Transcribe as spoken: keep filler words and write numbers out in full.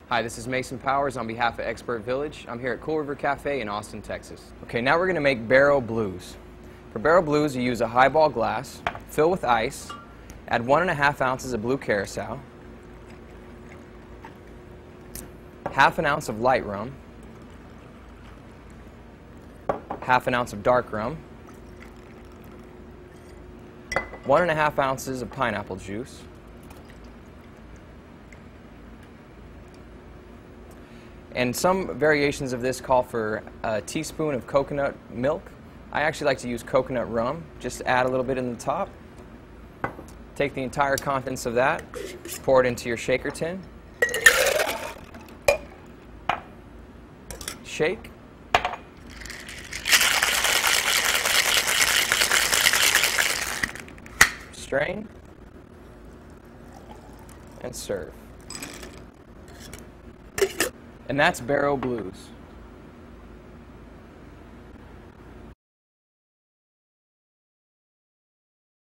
Hi, this is Mason Powers on behalf of Expert Village. I'm here at Cool River Cafe in Austin, Texas. Okay, now we're going to make Barrow Blues. For Barrow Blues, you use a highball glass, fill with ice, add one and a half ounces of blue curacao, half an ounce of light rum, half an ounce of dark rum, one and a half ounces of pineapple juice, and some variations of this call for a teaspoon of coconut milk. I actually like to use coconut rum. Just add a little bit in the top. Take the entire contents of that, pour it into your shaker tin. Shake. Strain. And serve. And that's Barrow Blues.